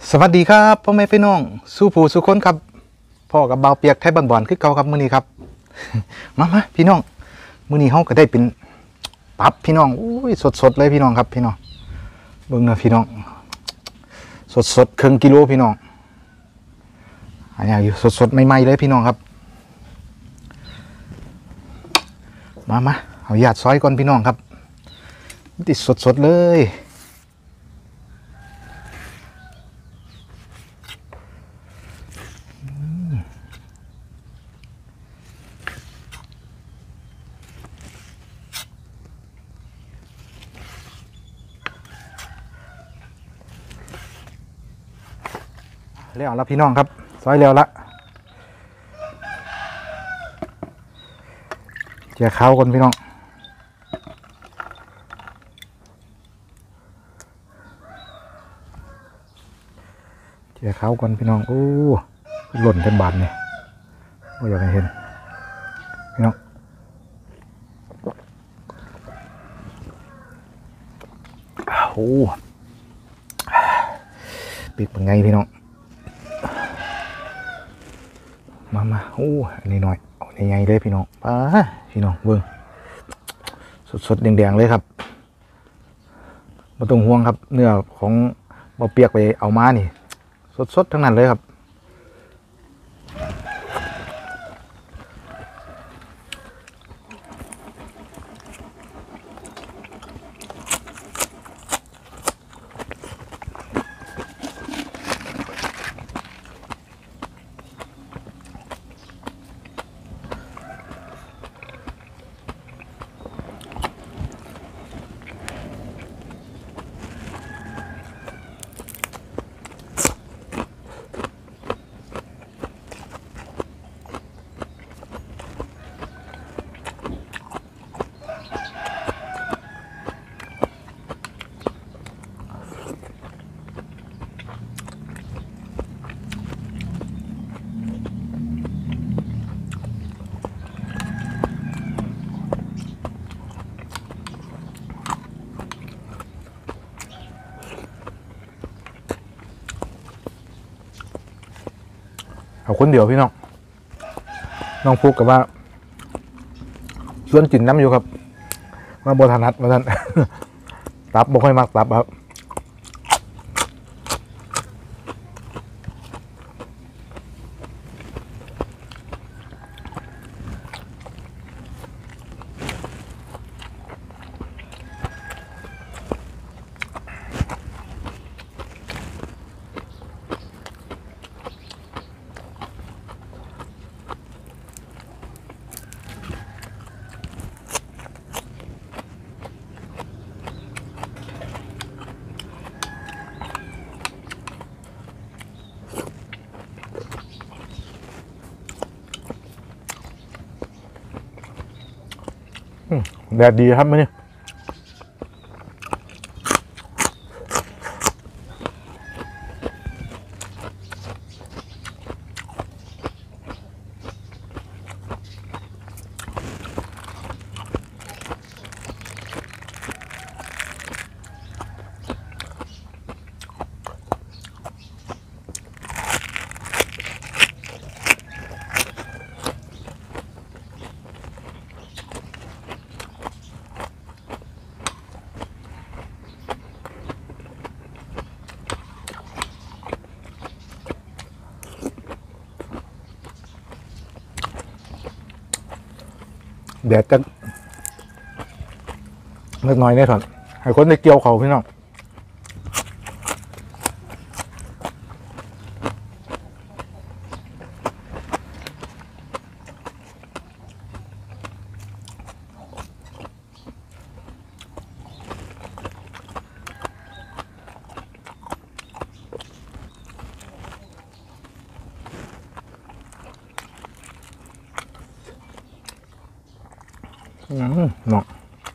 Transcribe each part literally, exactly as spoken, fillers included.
สวัสดีครับพ่อแม่พี่น้องสู้ผู้สู้คนครับพ่อกับเบาเปียกไทยบ้านบ่อนคือเก่าครับมื้อนี้ครับ มามาพี่น้องมื้อนี้เฮาก็ได้เป็นตับพี่น้องอุ้ยสดๆเลยพี่น้องครับพี่น้องเบิ่งนะพี่น้องสดๆครึ่งกิโลพี่น้องอันนี้อยู่สดๆใหม่ๆเลยพี่น้องครับมามาเอาหยาดซอยก่อนพี่น้องครับติดสดๆเลยแล้วละพี่น้องครับซอยแล้วละเจียข้าวก่อนพี่น้องเจียข้าวก่อนพี่น้องโอ้หล่นเป็นบาทเนี่ยไม่อยากให้เห็นพี่น้องโอ้ปิดเป็นไงพี่น้องมามาโอ้อันนี้หน่อยอันนี้ไงเลยพี่น้องป้าพี่น้องเบิ้งสดๆแดงๆเลยครับไม่ต้องห่วงครับเนื้อของเบาเปียกไปเอามานี่สดๆทั้งนั้นเลยครับเอาคนเดียวพี่น้องน้องพูดกับว่าชวนกินน้ำอยู่ครับว่าโบทานัดมาท่าน ตับบ่ค่อยมักตับครับแดดดีครับมื่อนี้แดดจะเล็กน้อยแน่ถอนให้คนได้เกี่ยวเขาพี่น้องอืมเนาะ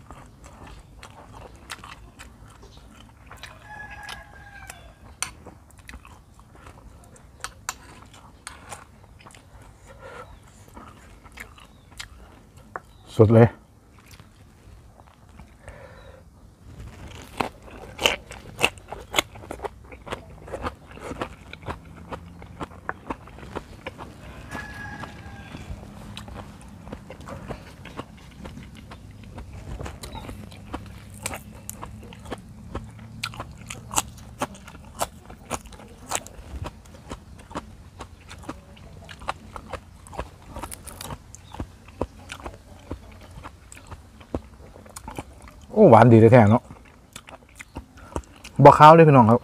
สุดเลย ออ้หวานดีแท้ๆเนาะบ่ขาวเลยพี่น้องครับ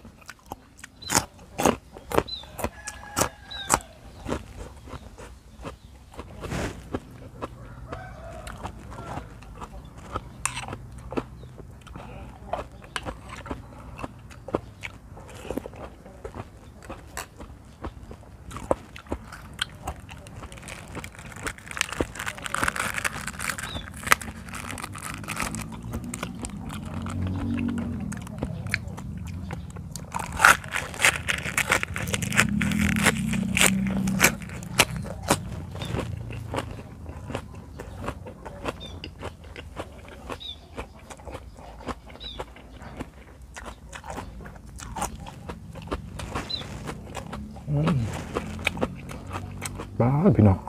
บ้าพี่น้อง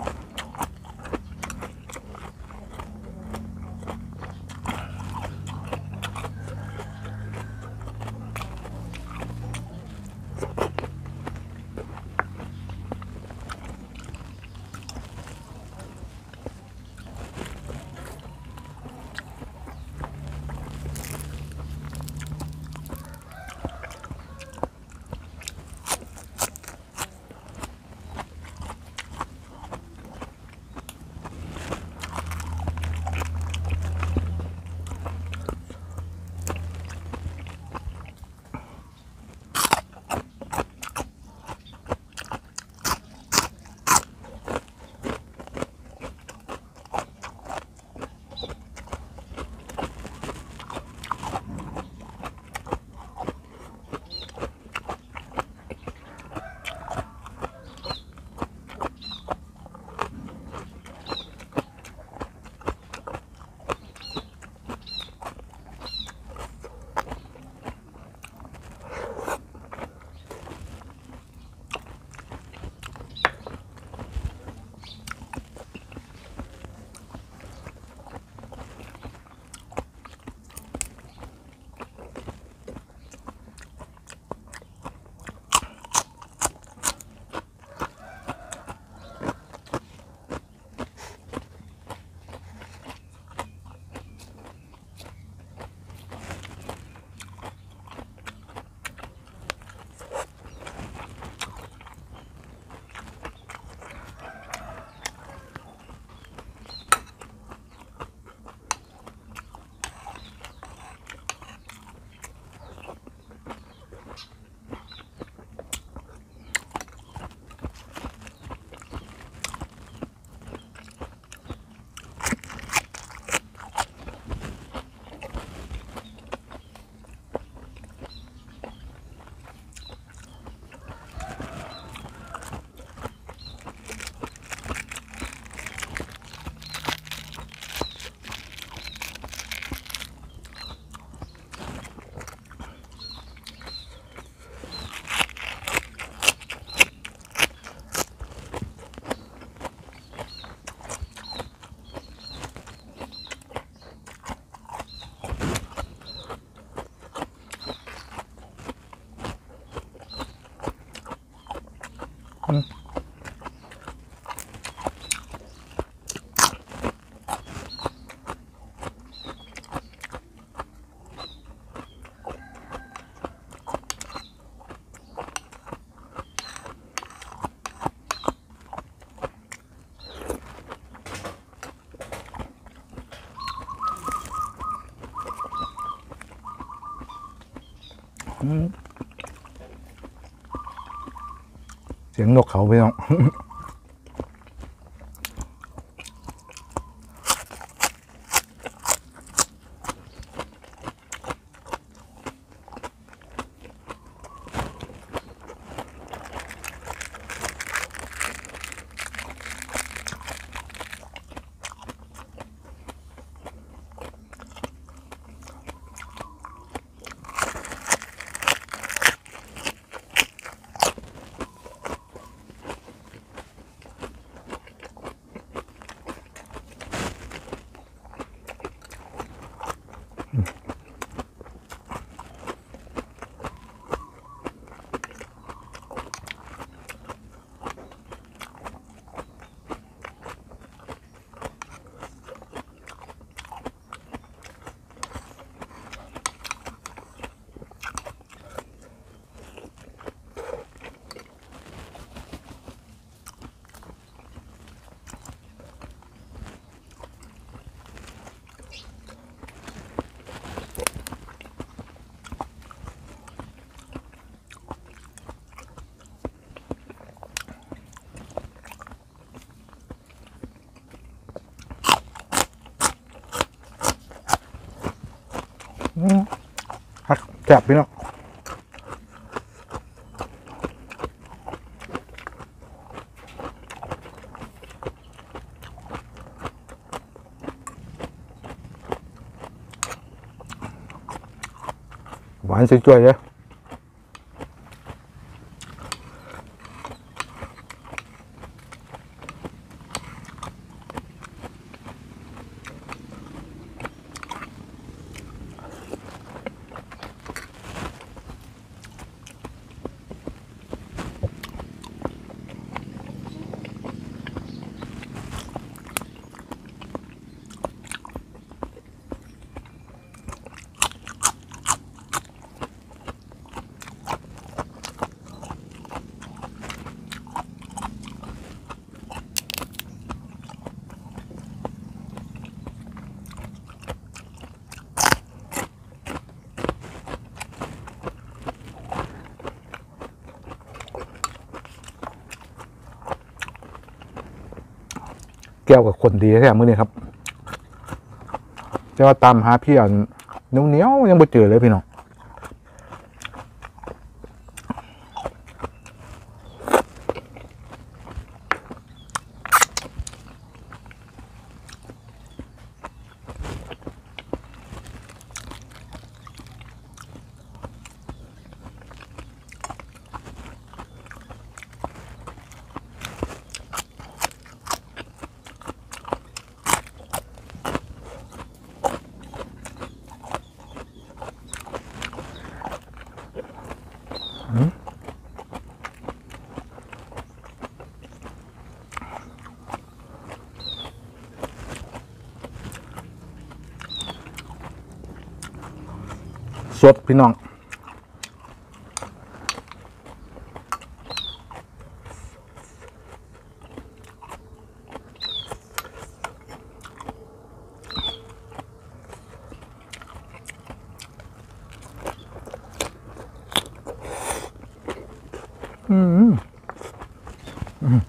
เสียงนกเขาพี่น้องแซ่บพี่น้องหวานจุ้ยๆเลยแก้วกับคนดีแท้มื้อนี้ครับจะว่าตามหาพี่อันเหนียวๆยังไม่เจอเลยพี่น้องสดพี่น้องอืมอืม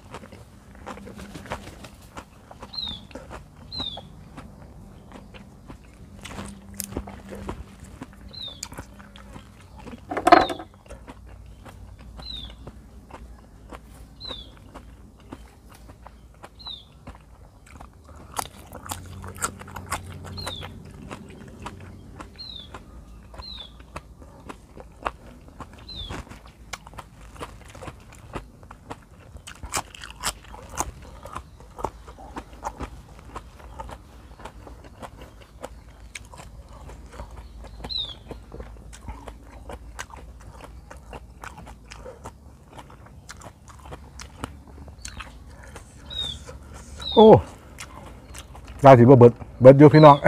โอ้ราศีบ่เบิดเบิดอยู่พี่น้อง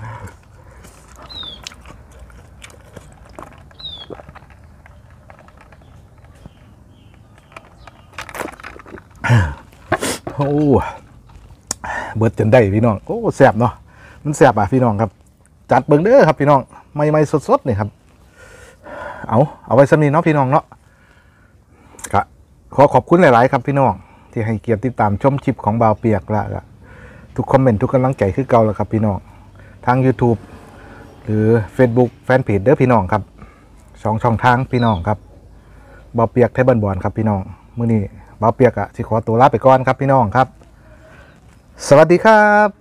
โอ้เบิดจนได้พี่น้องโอ้แซ่บเนาะมันแซ่บอ่ะพี่น้องครับจัดเบิ่งเด้อครับพี่น้องใหม่ๆสดๆนี่ครับเอาเอาไว้สำนีเนาะพี่น้องเนาะก็ขอขอบคุณหลายๆครับพี่น้องที่ให้เกียรติติดตามชมคลิปของบ่าวเปียกละทุกคอมเมนต์ทุกกำลังใจคือเก่าแล้วครับพี่น้องทาง YouTube หรือ Facebook แฟนเพจเด้อพี่น้องครับสองช่องทางพี่น้องครับบ่าวเปียกไทยบ้านบอนครับพี่น้องมื้อนี้บ่าวเปียกอะสิขอตัวลาไปก่อนครับพี่น้องครับสวัสดีครับ